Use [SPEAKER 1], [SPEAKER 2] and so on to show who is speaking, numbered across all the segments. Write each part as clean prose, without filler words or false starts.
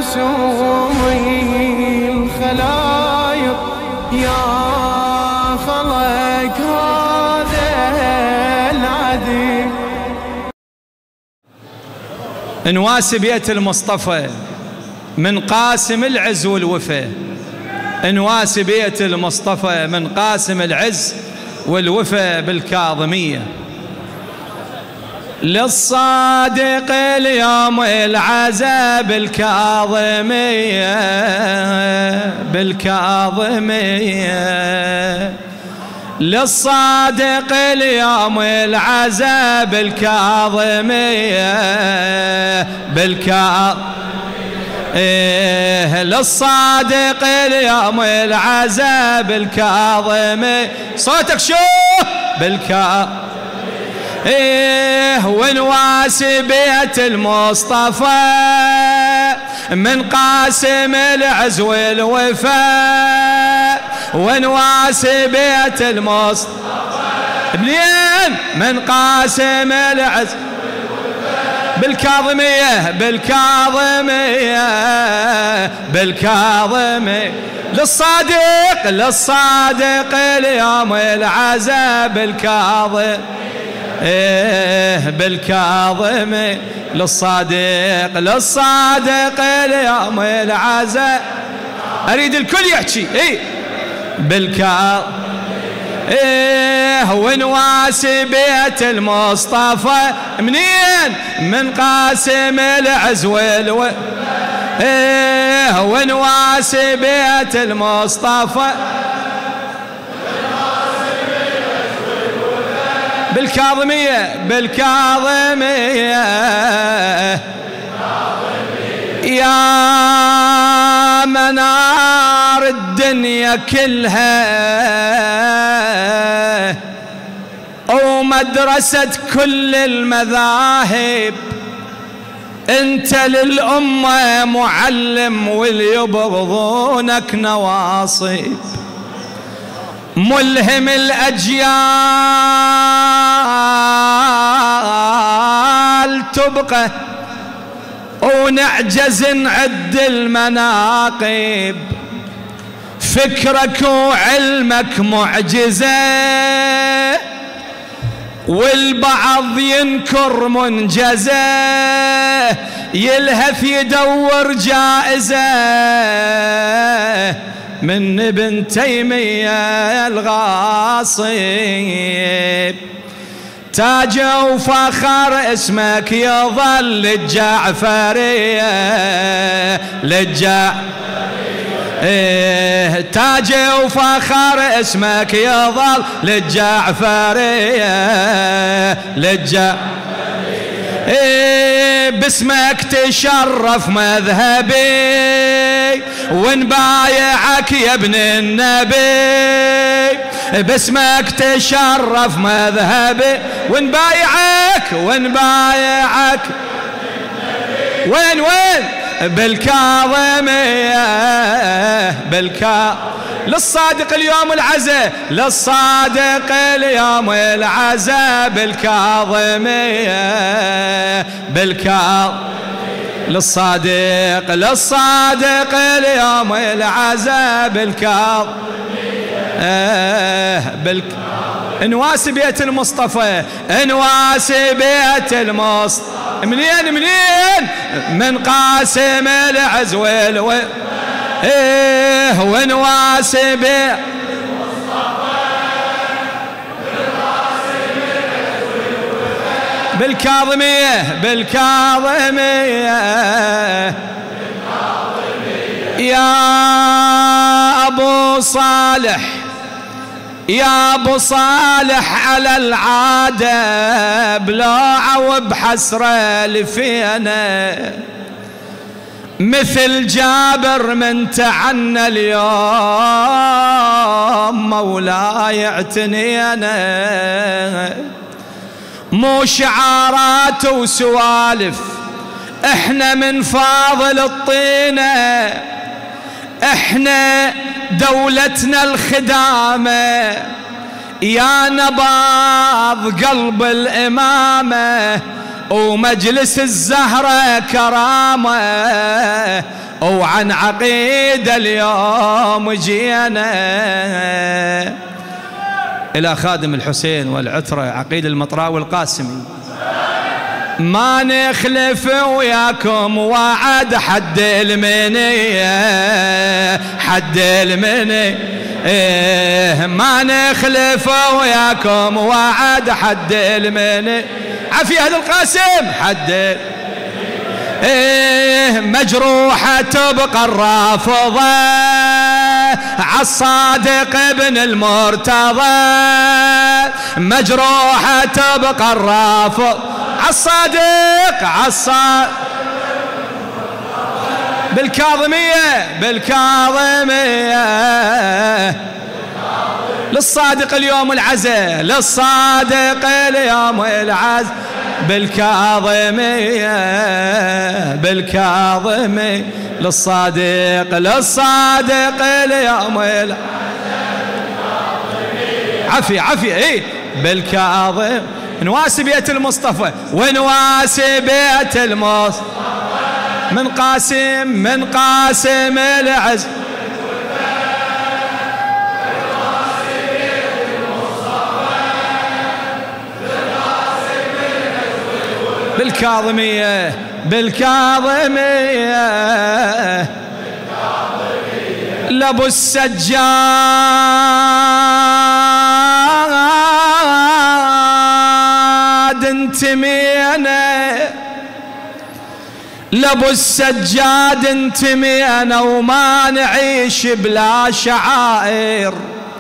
[SPEAKER 1] معصومي الخلايق يا خلق هذا العديد.
[SPEAKER 2] نواسي بيت المصطفى من قاسم العز والوفا، نواسي بيت المصطفى من قاسم العز والوفا بالكاظمية. للصادق اليوم العزاء بالكاظمية، بالكاظمية. للصادق اليوم العزاء بالكاظمية، للصادق اليوم العزاء بالكاظمية. صوتك شو ونواسي بيت المصطفى من قاسم العز والوفاء، ونواسي بيت المصطفى منين؟ من قاسم العز بالكاظمية، بالكاظمية، بالكاظمية. للصادق اليوم العزاء بالكاظم، بالكاظمية. للصادق اليوم العزاء. اريد الكل يحكي بالكاظمية. ونواسي بيت المصطفى منين؟ من قاسم العز والوفا. ونواسي بيت المصطفى بالكاظمية، بالكاظمية. يا منار الدنيا كلها ومدرسة كل المذاهب، انت للأمة معلم واللي يبغضونك نواصب. ملهم الأجيال تبقى ونعجز نعد المناقب. فكرك وعلمك معجزة والبعض ينكر منجزة، يلهث يدور جائزة من ابن تيمية الغاصب. تاج وفخر اسمك يظل للجعفرية، تاج وفخر اسمك يظل للجعفرية، باسمك تشرف مذهبي ونبايعك يا ابن النبي. باسمك تشرف مذهبي ونبايعك وين بالكاظمية، للصادق اليوم العزاء، للصادق اليوم العزاء بالكاظمية، للصادق اليوم العزاء بالكاظمية. نواسي بيت المصطفى، نواسي بيت المصطفى منين؟ من قاسم العز والوفا. ونواسي بيت بالكاظمية، يا أبو صالح، يا أبو صالح على العادة بلوعة وبحسرة لفينا، مثل جابر من تعنى اليوم مولاي اعتنينا. مو شعارات وسوالف، احنا من فاضل الطينة، احنا دولتنا الخدامة، يا نبض قلب الإمامة ومجلس الزهرة كرامة، وعن عقيدة اليوم جينا. إلى خادم الحسين والعترة عقيد المطراوي القاسمي: ما نخلف وياكم وعد حد المنية، حد المنية ما نخلف وياكم وعد حد المنية. عفي أهل القاسم حد مجروحة تبقى الرافضة عالصادق ابن المرتضى، مجروحة تبقى الرافض عالصادق بالكاظمية للصادق اليوم العزاء، للصادق اليوم العزاء بالكاظمية للصادق اليوم العزاء. عفي ايه بالكاظم. نواسي بيت المصطفى ونواسي بيت المصطفى من قاسم العز بالكاظمية لابو السجاد انتمينا، لابو السجاد انتمينا وما نعيش بلا شعائر،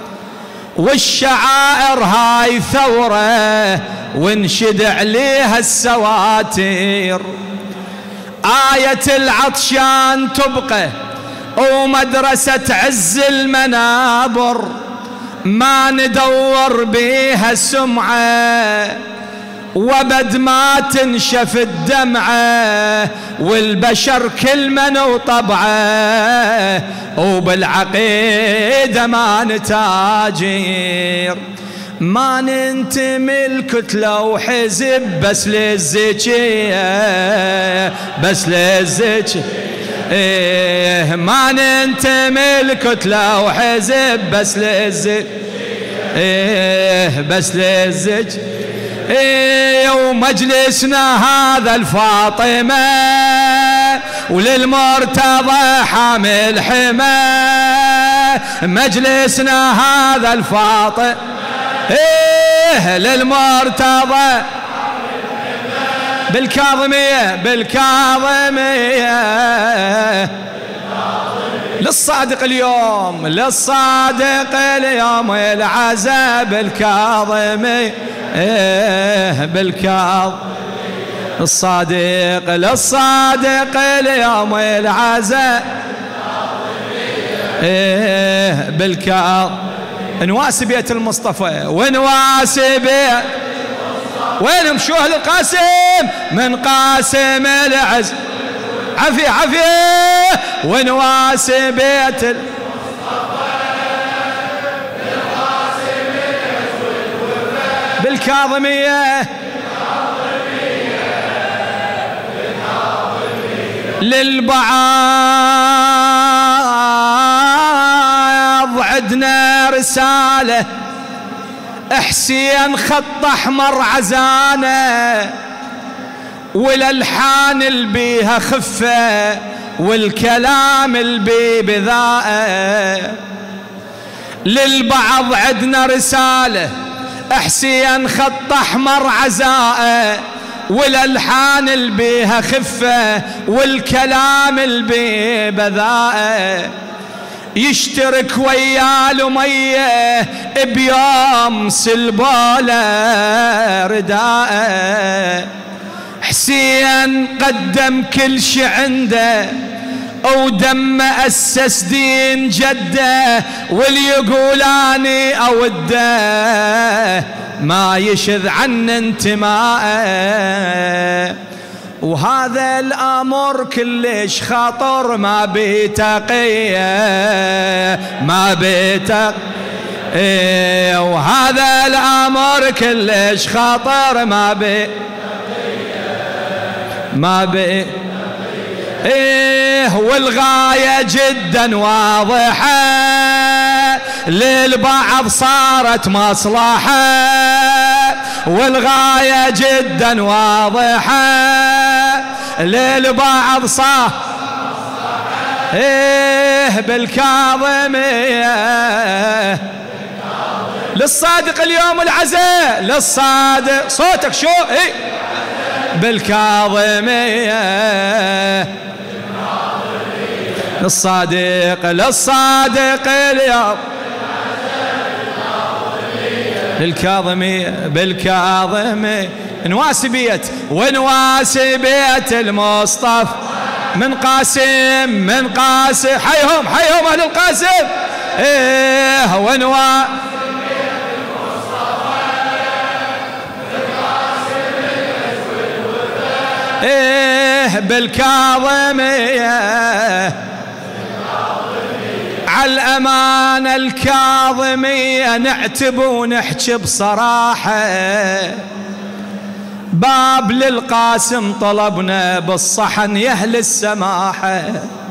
[SPEAKER 2] والشعائر هاي ثورة ونشد عليها السواتير. آية العطشان تبقى ومدرسة عز المنابر، ما ندور بيها السمعة وبد ما تنشف الدمعة، والبشر كل من وطبعه وبالعقيدة ما نتاجر، ما ننتمي الكتلة وحزب بس للزكية ما ننتمي الكتلة وحزب بس للزكية ومجلسنا هذا الفاطمة وللمرتضى حامل حمى، مجلسنا هذا الفاطمة للمرتضى بالكاظمية للصادق اليوم العزاء بالكاظمية للصادق اليوم العزاء بالكاظم. نواسي بيت المصطفى ونواسي بيت وين مشوا أهل القاسم من قاسم العز. عفي ونواسي بيت بالكاظمية للبعاض عدنا رسالة حسين خط أحمر عزانة، والألحان البيها خفة والكلام البي بذاء. للبعض عدنا رسالة حسين خط أحمر عزاء، والألحان البيها خفة والكلام البي بذاء. يشترك ويا لمية بيوم سلبالة رداء. حسين قدم كل شي عنده ودم أسس دين جده، واللي يقولاني أوده ما يشذ عن انتماءه. وهذا الأمر كلش خطر ما بتقيه وهذا الأمر كلش خطر ما ما بقي إيه والغاية جدا واضحة للبعض صارت مصلحة والغاية جدا واضحة للبعض صار إيه بالكاظمية للصادق اليوم العزاء للصادق صوتك شو إيه بالكاظمية للصادق اليوم للكاظمية بالكاظمية نواسبية ونواسبية المصطفى من قاسم حيهم أهل القاسم إيه إيه بالكاظمية على الأمانة الكاظمية نعتب ونحكي بصراحة باب للقاسم طلبنا بالصحن يهل السماحة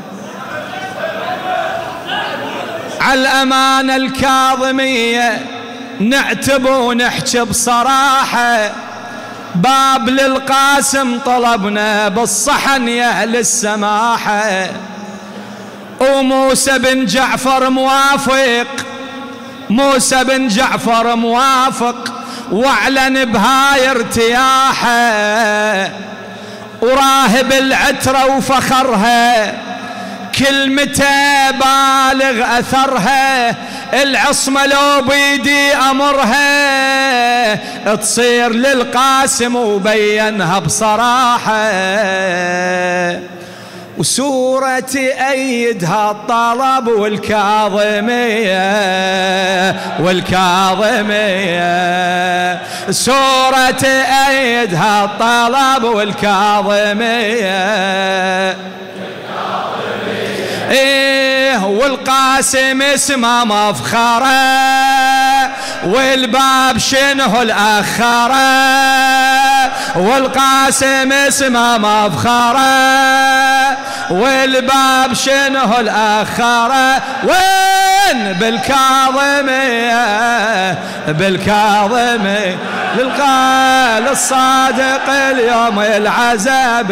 [SPEAKER 2] على الأمانة الكاظمية نعتب ونحكي بصراحة باب للقاسم طلبنا بالصحن يهل السماحة وموسى بن جعفر موافق واعلن بهاي ارتياحه وراهب العترة وفخرها كلمته بالغ أثرها العصمة لو بيدي أمرها تصير للقاسم وبينها بصراحة وسورة أيدها الطلب والكاظمية سورة أيدها الطلب والكاظمية إيه والقاسم اسمه مفخرة والباب شنه الأخرة والقاسم اسمه مفخرة والباب شنه الأخرة وين بالكاظمية للصادق اليوم العزاء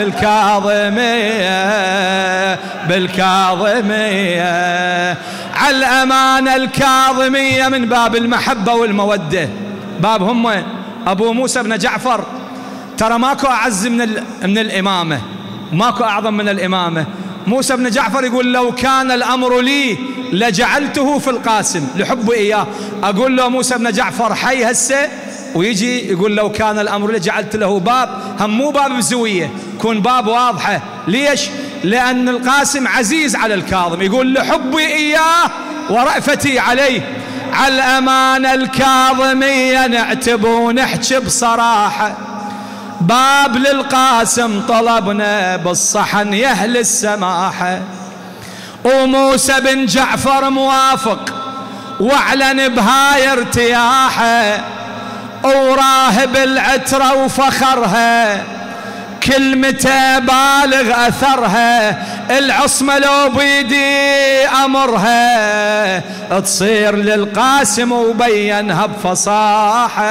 [SPEAKER 2] بالكاظمية على الأمانة الكاظمية من باب المحبة والمودة باب هم أبو موسى بن جعفر ترى ماكو أعز من الإمامة ماكو أعظم من الإمامة موسى بن جعفر يقول لو كان الأمر لي لجعلته في القاسم لحبه إياه أقول له موسى بن جعفر حي هسه ويجي يقول لو كان الأمر لي جعلت له باب هم مو باب بزوية كون باب واضحة ليش لأن القاسم عزيز على الكاظم يقول لحبي إياه ورأفتي عليه على الأمانة الكاظمية نعتب ونحكي بصراحة باب للقاسم طلبنا بالصحن يهل السماحة وموسى بن جعفر موافق واعلن بهاي ارتياحه وراهب العترة وفخرها كلمته بالغ أثرها العصمة لو بيدي أمرها تصير للقاسم وبينها بفصاحة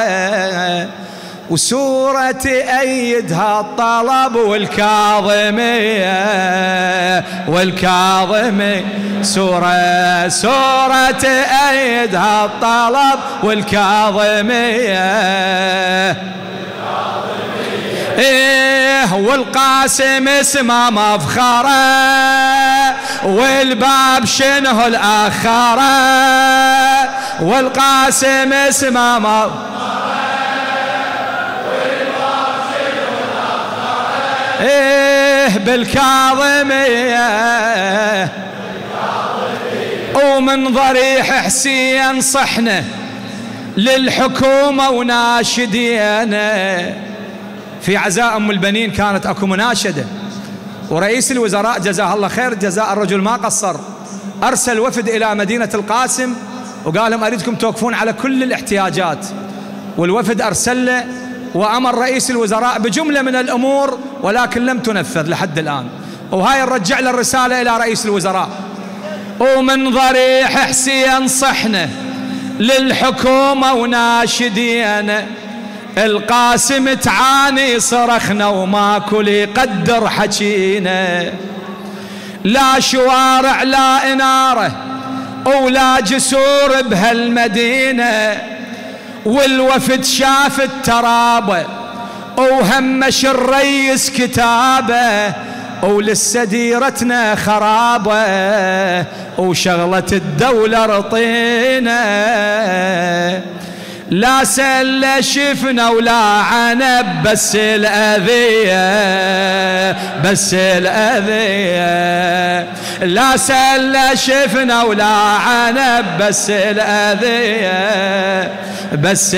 [SPEAKER 2] وسورة أيدها الطلب والكاظمية سورة أيدها الطلب والكاظمية إيه والقاسم اسمه مفخرة والباب شنه الأخرة والقاسم اسمه مفخرة والباب شنه الأخرة إيه بالكاظمية ومن ضريح حسين صحنا للحكومة وناشدينا في عزاء أم البنين كانت أكو مناشدة ورئيس الوزراء جزاه الله خير جزاء الرجل ما قصر أرسل وفد إلى مدينة القاسم وقال لهم أريدكم توقفون على كل الاحتياجات والوفد أرسل له وأمر رئيس الوزراء بجملة من الأمور ولكن لم تنفذ لحد الآن، وهاي نرجع له الرسالة إلى رئيس الوزراء. ومن ضريح حسين صحنا للحكومة وناشدين، القاسم تعاني صرخنا وماكو لي يقدر حكينا، لا شوارع لا إنارة ولا جسور بهالمدينة، والوفد شاف الترابة وهمش الريس كتابه، ولسه ديرتنا خرابة وشغلة الدولة رطينا، لا سلة شفنا ولا عنب بس الأذية، بس الأذية، لا سلة شفنا ولا عنب بس الأذية، بس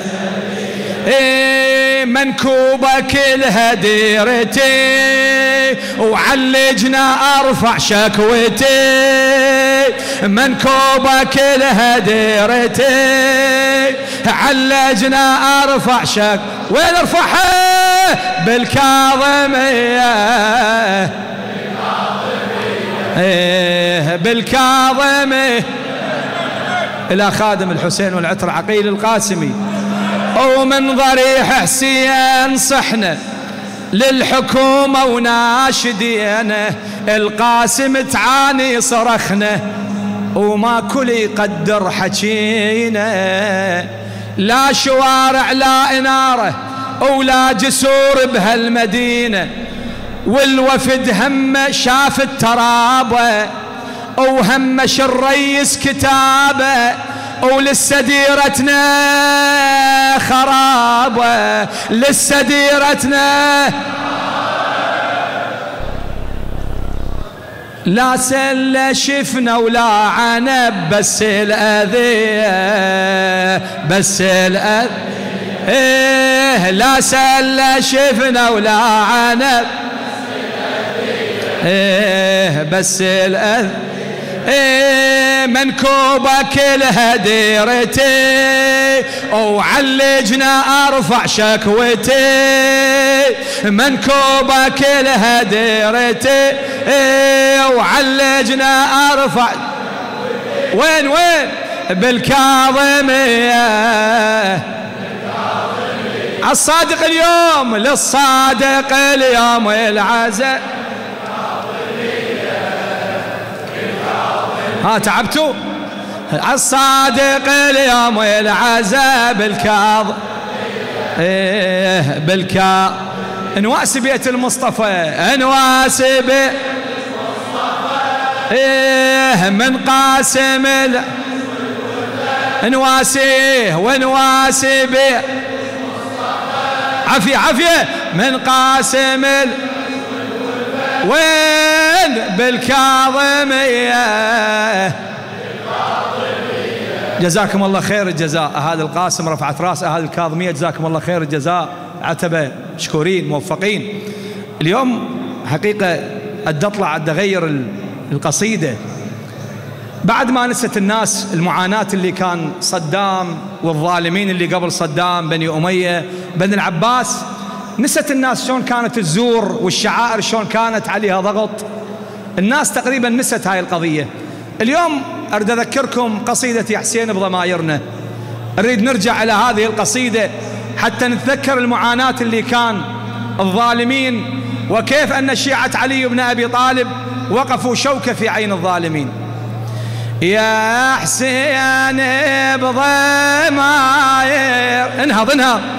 [SPEAKER 2] منكوبة كلها ديرتي وعلجنا أرفع شكوتي، منكوبة كلها ديرتي علجنا أرفع وين ارفعها؟ بالكاظمية، بالكاظمية إلى خادم الحسين والعطر عقيل القاسمي. ومن ضريح حسين صحنا للحكومة وناشدينا، القاسم تعاني صرخنا وما كل يقدر حكينا، لا شوارع لا إنارة ولا جسور بهالمدينة، والوفد هم شاف الترابة وهمش الريس كتابه، ولسه ديرتنا خرابة، لسه ديرتنا لا سلة شفنا ولا عنب بس الأذية، بس الأذية، لا سلة شفنا ولا عنب بس الأذية، منكوبة كلها ديرتي وعلجنا أرفع شكوتي، منكوبة كلها ديرتي وعلجنا أرفع وين بالكاظمية، الصادق اليوم للصادق اليوم العزاء. ها تعبتوا؟ الصادق اليوم العزاء بالكاظ بالكاظ، انواس بيت المصطفى، انواس بيت المصطفى من قاسم انواسيه وانواسي بيت عافية عافية من قاسم وين بالكاظمية. جزاكم الله خير الجزاء، أهالي القاسم رفعت راس أهالي الكاظمية، جزاكم الله خير الجزاء، عتبة مشكورين موفقين. اليوم حقيقة أدى أطلع أدى أغير القصيدة بعد ما نست الناس المعاناة اللي كان صدام والظالمين اللي قبل صدام، بني أمية بني العباس، نست الناس شلون كانت الزور والشعائر شلون كانت عليها ضغط، الناس تقريبا نست هاي القضية. اليوم أريد أذكركم قصيدة يا حسين بضمايرنا، أريد نرجع إلى هذه القصيدة حتى نتذكر المعاناة اللي كان الظالمين، وكيف أن شيعة علي بن أبي طالب وقفوا شوكة في عين الظالمين. يا حسين بضماير انهض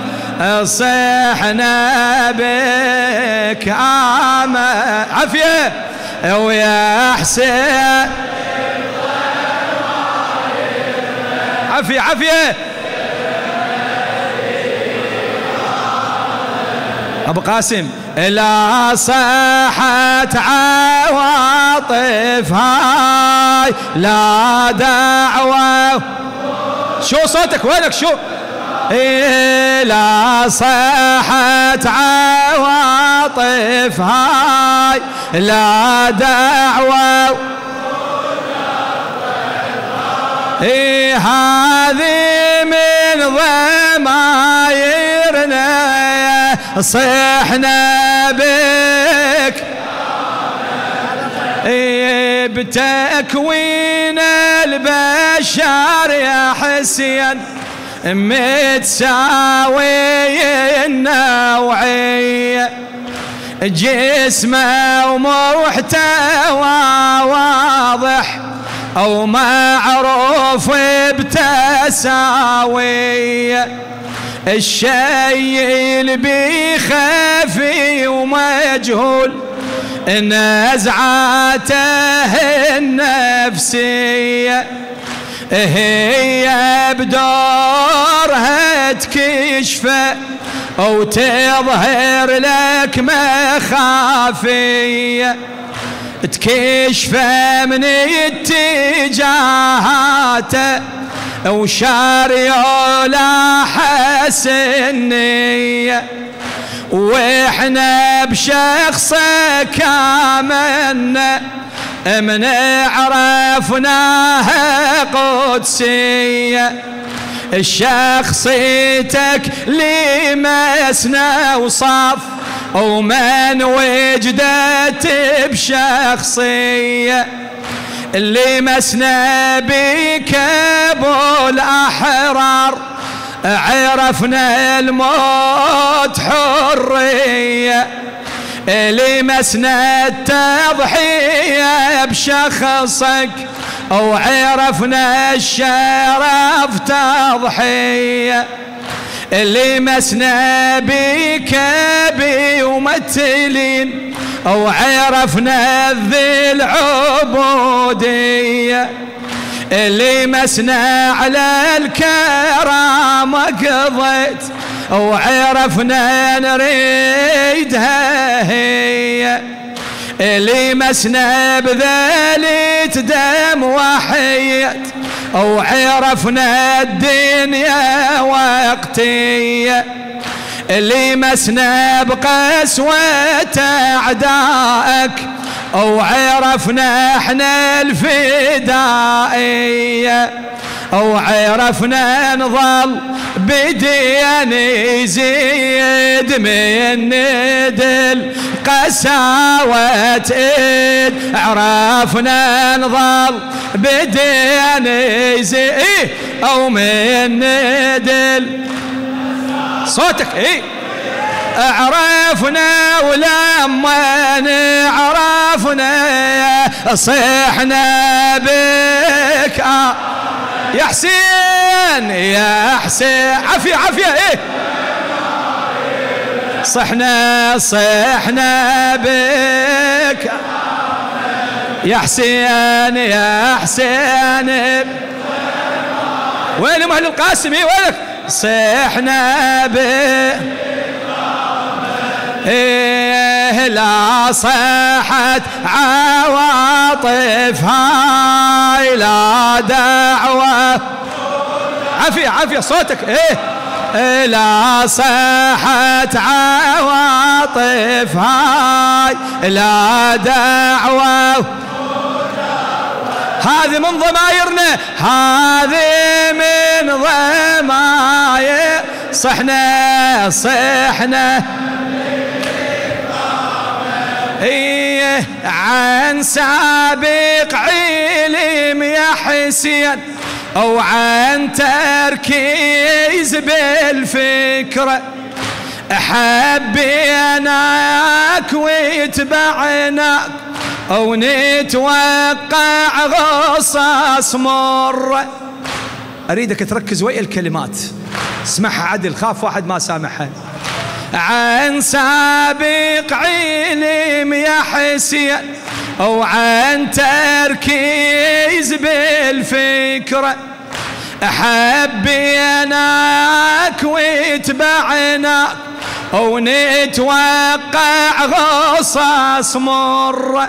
[SPEAKER 2] صحنا بك عامة عافية، ويا حسين عافية عافية أبو قاسم، لا صحت عواطف هاي لا دعوة. شو صوتك وينك شو؟ لا صحت عواطف هاي لا دعوة، هذه من ضمايرنا صحنا بك بتكوين البشر يا حسين متساوي النوعية جسمه ومحتوى واضح أو معروف بتساوية الشيء اللي بيخفي ومجهول نزعاته النفسية هي بدورها تكشفه أو تظهر لك مخافية تكشفه من اتجاهاته وشاري ولا حسنية واحنا بشخصك آمنا من عرفناها قدسية شخصيتك لمسنا وصف ومن وجدت بشخصية اللي مسنا بك ابو الاحرار عرفنا الموت حرية اللي مسنا التضحية بشخصك وعرفنا الشرف تضحية اللي مسنا بك بيمثلين وعرفنا ذي العبودية اللي مسنا على الكرامة قضيت وعرفنا نريدها هي اللي مسنا بذلت دم وحيت وعرفنا الدنيا وقتية اللي مسنا بقسوة أعدائك وعرفنا احنا الفدائية وعرفنا نظل بدين يزيد من ندل قساوة ايد عرفنا نظل بدين يزيد او من ندل صوتك ايه عرفنا ولما عرفنا صحنا بك يا حسين يا حسين عافية عافية ايه صحنا بك يا حسين يا حسين وين اهل القاسمي وينك صحنا بك إيه لا صحت عواطف هاي لا دعوة عافية عافية صوتك إيه لا صحت عواطف هاي لا دعوة هذه من ضمايرنا هذه من ضماير صحنا إيه عن سابق علم يا حسين أو عن تركيز بالفكرة حبيناك واتبعناك أو نتوقع غصص مرة أريدك تركز ويا الكلمات اسمعها عدل خاف واحد ما سامحها عن سابق علم يا حسين أو عن تركيز بالفكرة حبيناك واتبعناك أو نتوقع غصص مرة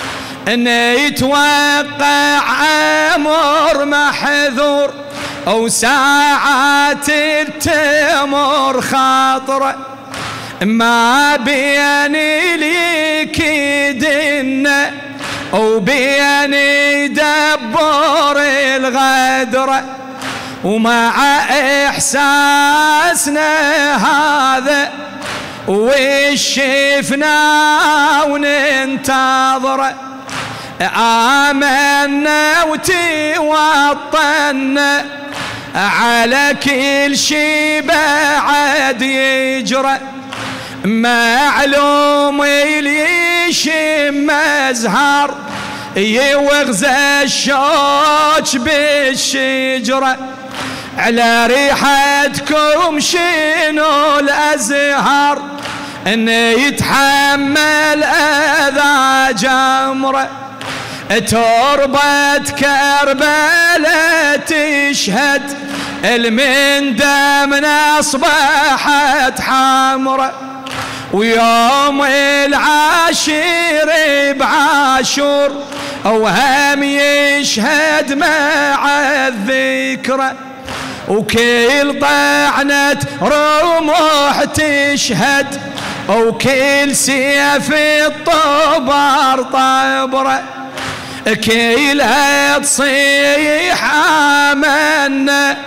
[SPEAKER 2] نتوقع أمر محذور أو ساعات التمر خاطرة ما بين ليك دنا وبين يدبر الغدرة ومع إحساسنا هذا وشفنا وننتظره، آمنا وتوطنا على كل شي بعد يجرى، معلوم اللي يشم أزهار يوغزى الشوك بالشجرة، على ريحتكم شنو الأزهار إن يتحمل أذى جمرة، تربة كربلاء تشهد المن دمنا أصبحت حمرة، ويوم العاشر بعاشور وهم يشهد مع الذكرى، وكل طعنة رموح تشهد وكل سيف الطبر طبرة، كلها تصيح آمنا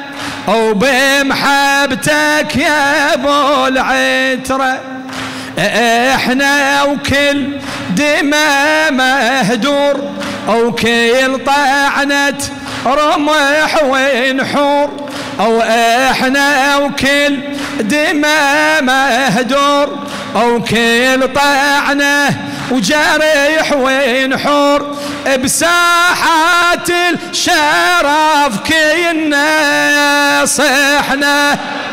[SPEAKER 2] وبمحبتك يا ابو العترة، احنا وكل دماء مهدور وكل طعنة رمح ونحور، او احنا وكل دماء مهدور وكل طعنة وجريح ونحور، بساحات الشرف كنا صحنا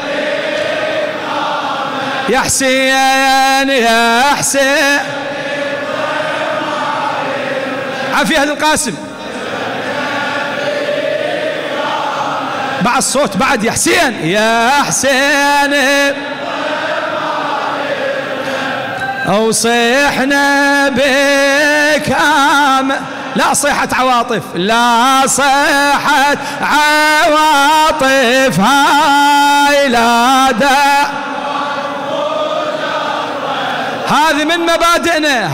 [SPEAKER 2] يا حسين يا حسين. عافية أهل القاسم بعد الصوت بعد يا حسين يا حسين، وصيحنا بك لا صيحة عواطف، لا صيحة عواطف هاي لا دا، هذه من مبادئنا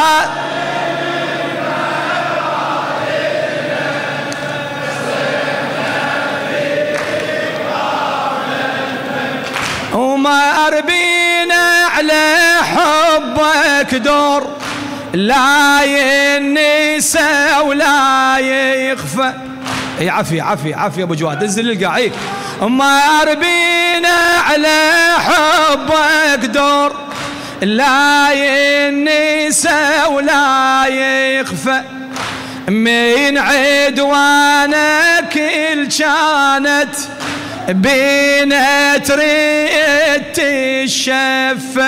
[SPEAKER 2] وما أربينا على حبك دور، لا ينسى ولا يخفى. اي عافية عافية عافية ابو جواد انزل القاعيك. وما أربينا على حبك دور، لا ينسى ولا يخفى، من عدوانك كل كانت بينا تريد تشفى،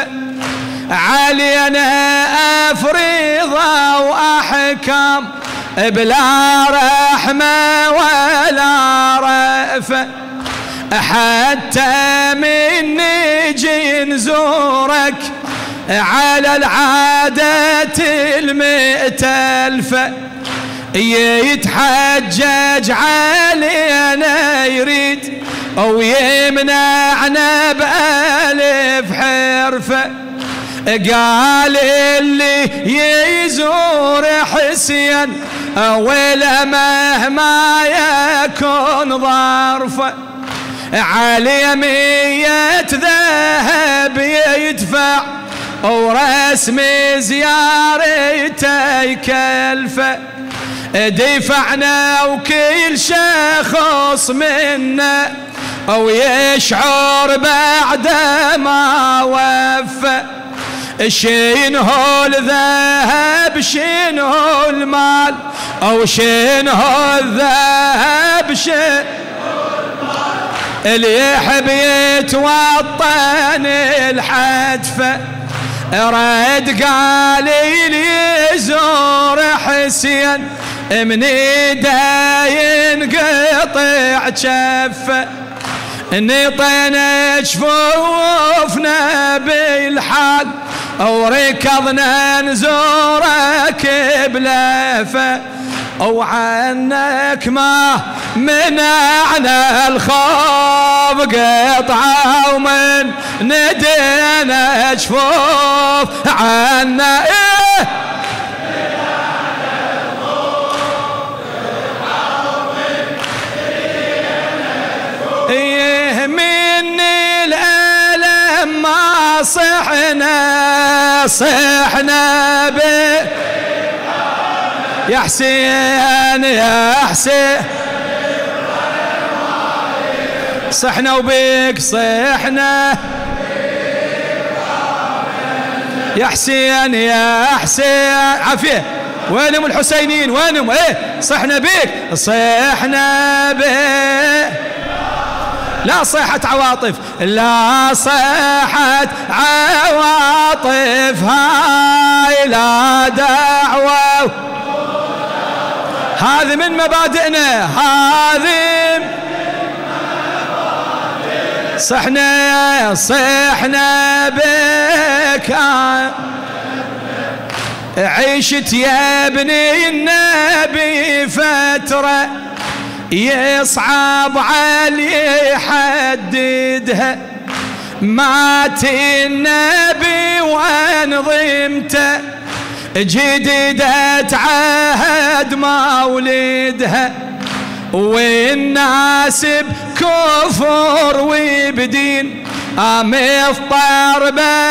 [SPEAKER 2] علينا أفريضة وأحكام بلا رحمة ولا رأفة، حتى من نجي نزورك على العادة المئتلفة، يتحجج علينا يريد ويمنعنا بألف حرفة، قال اللي يزور حسين ولا مهما يكون ظرفه، علي 100 ذهب يدفع ورسم زيارته يكلفه، دفعنا وكل شخص منا ويشعر بعد ما وفى، شنو الذهب شنو المال او شنو الذهب شنو اللي يحب يتوطن الحدفة، رد قال لي يزور حسين من ايده ينقطع جفه، نطينا جفوفنا بالحال وركضنا نزورك بلفه، وعنك ما منعنا الخوف قطعه ومن ندينا جفوف عنا من الألم ما صحنا بك يا حسين يا حسين صحنا وبيك صحنا يا حسين يا حسين عافية وينهم الحسينيين وينهم ايه صحنا بيك صحنا بيك لا صيحة عواطف لا صيحة عواطف هاي لا دعوة هذه من مبادئنا هذه صحنا بك عيشت يا ابني النبي فترة يصعب علي يحددها مات النبي وانظمته جددت عهد مولدها والناس بكفر وبدين مفطر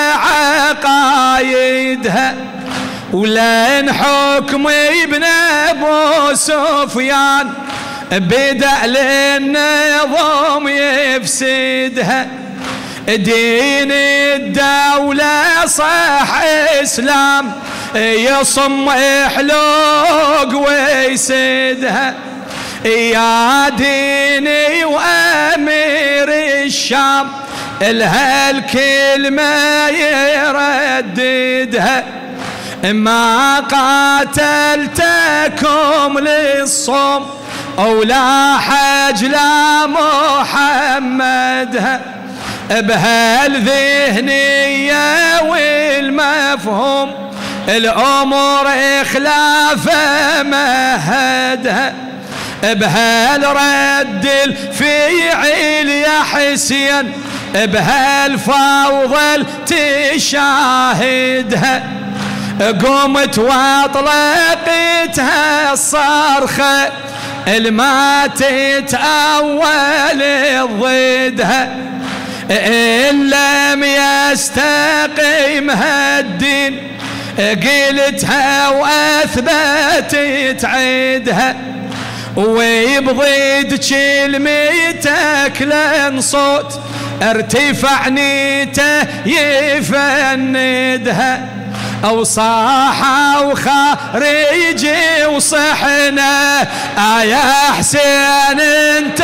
[SPEAKER 2] بعقايدها ولين حكم ابن ابو سفيان بدأ للنظام يفسدها دين الدولة صح اسلام يصم حلوق ويسدها يا ديني وامير الشام لها الكلمة يرددها ما قاتلتكم للصوم أو لا حج لا محمدها بهالذهنية والمفهوم الأمور إخلاف مهدها بهالرد الفعل يا حسين بهالفوضى تشاهدها قمت واطلقتها الصرخة الما تتأول ضدها إن لم يستقيم هالدين قلتها وأثبتت عيدها ويبضيد كلمتك لن صوت ارتفع نيته يفندها أو صاحة وخارجي وصحنا يا حسين انت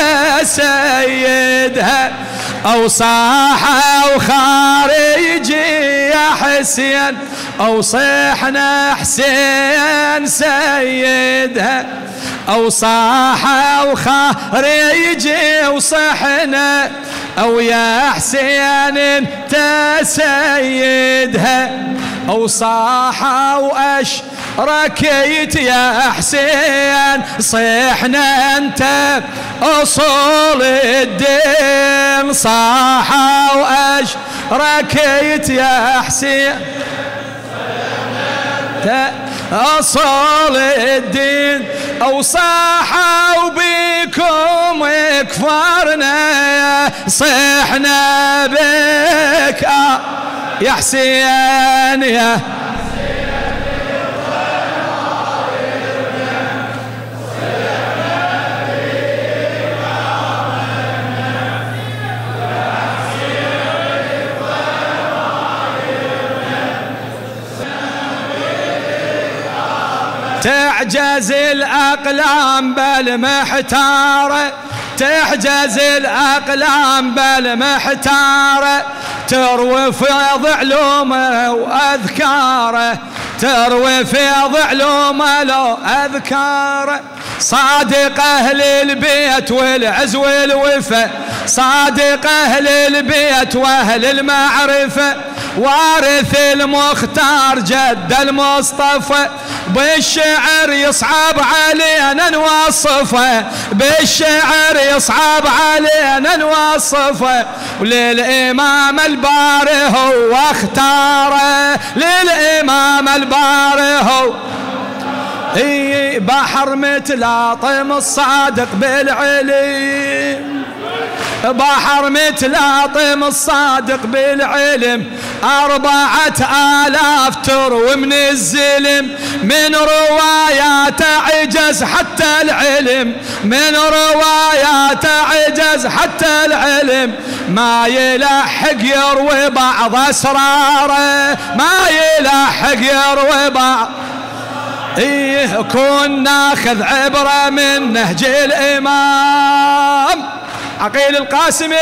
[SPEAKER 2] سيدها أو صاحة وخارجي يا حسين أو صحنا حسين سيدها أو صاحة وخارجي وصحنا أو يا حسين انت سيدها أو صاحة وأشركيت يا حسين صيحنا أنت أصول الدين صاحة وأشركيت يا حسين أصول الدين أو صاحة وبيكم كفرنا صيحنا بك يا حسين يا تعجز الأقلام بالمحتارة تحجز الأقلام بالمحتارة تروي فيض علومه وأذكاره تروي فيض علومه لو أذكاره صادق أهل البيت والعز والوفا صادق أهل البيت وأهل المعرفة وارث المختار جد المصطفى بالشعر يصعب علينا نوصفه بالشعر يصعب علينا نوصفه وللإمام الباري هو اختاره للإمام الباري هو بحر متلاطم الصادق بالعلم بحر متلاطم الصادق بالعلم 4000 تروي من الزلم من روايات عجز حتى العلم من روايات عجز حتى العلم ما يلحق يروي بعض أسراره ما يلحق يروي بعض كن ناخذ عبرة من نهج الإمام عقيل القاسمي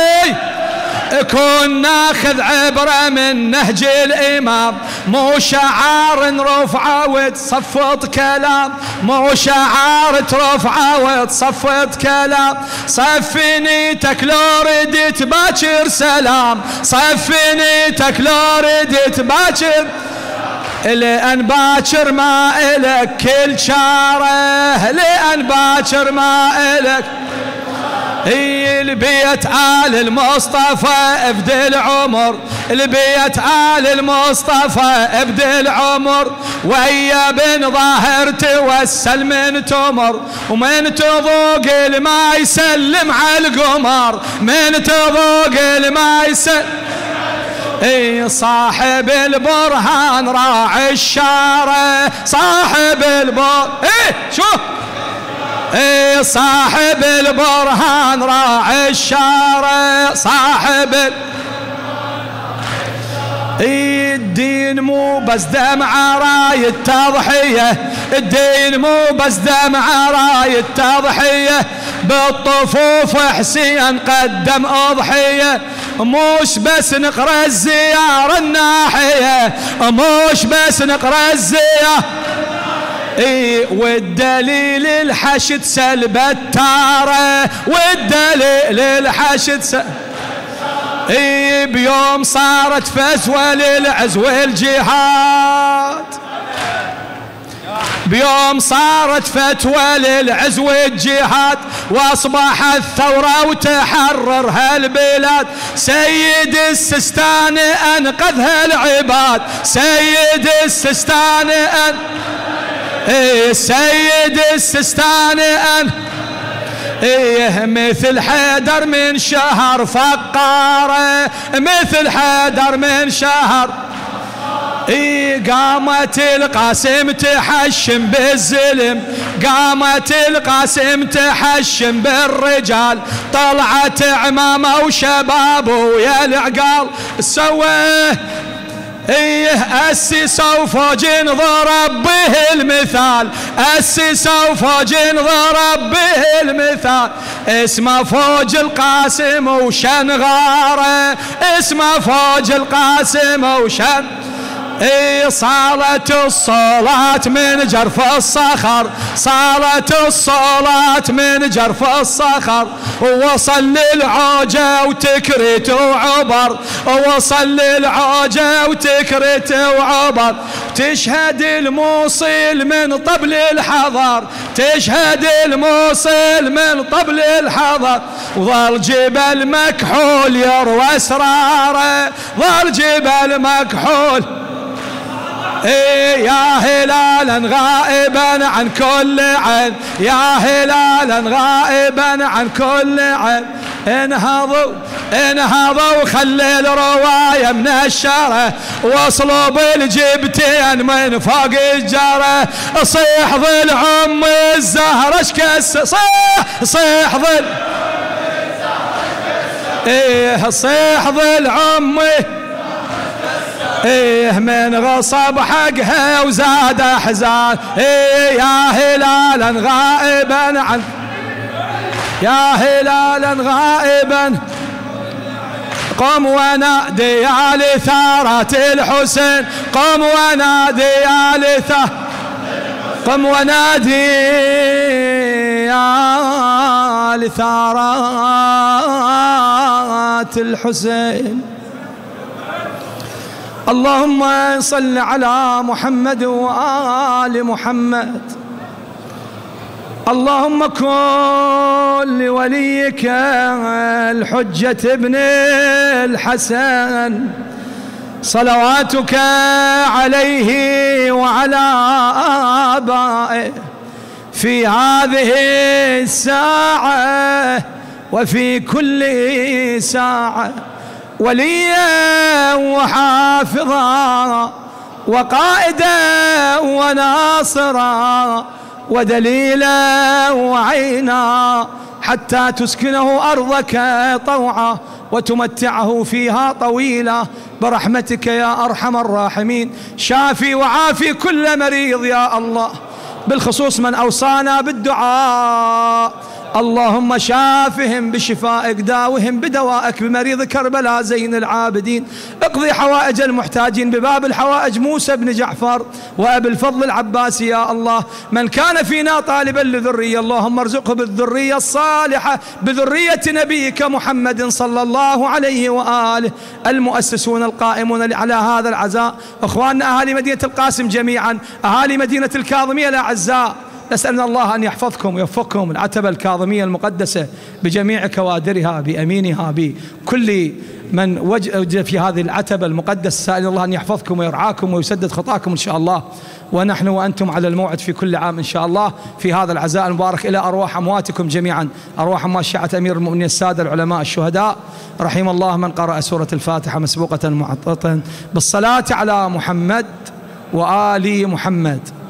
[SPEAKER 2] كن ناخذ عبرة من نهج الإمام مو شعار نرفعه وتصفط كلام مو شعار ترفعه وتصفط كلام صفنيتك لو ردت باكر سلام صفنيتك لو ردت باكر لأن باكر ما إلك كل شاره لأن باكر ما إلك هي البيت آل المصطفى ابدل عمر البيت آل المصطفى ابدل عمر ويا بن ظاهر توسل من تمر ومن تذوق الماء يسلم على القمر من تذوق الماء يسلم صاحب البرهان راعي الشارع صاحب شوف صاحب البرهان راعي الشارع صاحب الدين مو بس دمع راية تضحية الدين مو بس دمع راية تضحية بالطفوف حسين قدم أضحية موش بس نقرأ الزيارة الناحية موش بس نقرأ الزيارة والدليل الحشد سلب التارة والدليل الحشد بيوم صارت فزوة للعز والجهاد بيوم صارت فتوى للعز والجهاد واصبحت ثورة وتحررها البلاد سيد السستان انقذها العباد سيد السستان سيد السستان مثل حيدر من شهر فقارة مثل حيدر من شهر قامت القاسم تحشم بالزلم قامت القاسم تحشم بالرجال طلعت عمامه وشبابه ويا العقال سواه أسسوا فوج ضرب به المثال أسسوا فوج ضرب به المثال اسمه فوج القاسم وشنغاره اسمه فوج القاسم وشن صالت الصلاة من جرف الصخر صالت الصلاة من جرف الصخر ووصل للعوجة وتكرت وعبر ووصل للعوجة وتكرت وعبر تشهد الموصل من طبل الحضر تشهد الموصل من طبل الحضر وظل جبل مكحول يروى اسراره ظل جبل مكحول يا هلالا غائبا عن كل عين يا هلالا غائبا عن كل عين انهضوا خلي الرواية من الشره وصلوا بالجبتين من فوق الجره صيح ظل ام الزهرة اشكس صيح ظل صيح ظل عمي من غصب حقها وزاد احزان يا هلالا غائبا عن يا هلالا غائبا قم ونادي يا لثارات الحسين قم ونادي يا قم ونادي يا لثارات الحسين اللهم صل على محمد وآل محمد اللهم كن لوليك الحجة ابن الحسن صلواتك عليه وعلى آبائه في هذه الساعة وفي كل ساعة وليا وحافظا وقائدا وناصرا ودليلا وعينا حتى تسكنه أرضك طوعا وتمتعه فيها طويلا برحمتك يا أرحم الراحمين. شافي وعافي كل مريض يا الله، بالخصوص من أوصانا بالدعاء. اللهم شافهم بشفائك، داوهم بدوائك بمريض كربلاء زين العابدين. اقضي حوائج المحتاجين بباب الحوائج موسى بن جعفر وأبي الفضل العباسي يا الله. من كان فينا طالبا لذرية اللهم ارزقه بالذرية الصالحة بذرية نبيك محمد صلى الله عليه وآله. المؤسسون القائمون على هذا العزاء، اخواننا اهالي مدينة القاسم جميعا، اهالي مدينة الكاظمية الاعزاء، نسألنا الله أن يحفظكم ويوفقكم العتبة الكاظمية المقدسة بجميع كوادرها بأمينها بكل من وجد في هذه العتبة المقدسة. سأل الله أن يحفظكم ويرعاكم ويسدد خطاكم إن شاء الله، ونحن وأنتم على الموعد في كل عام إن شاء الله في هذا العزاء المبارك. إلى أرواح أمواتكم جميعا، أرواح أموات شيعة أمير المؤمنين السادة العلماء الشهداء، رحم الله من قرأ سورة الفاتحة مسبوقة معطرة بالصلاة على محمد وآل محمد.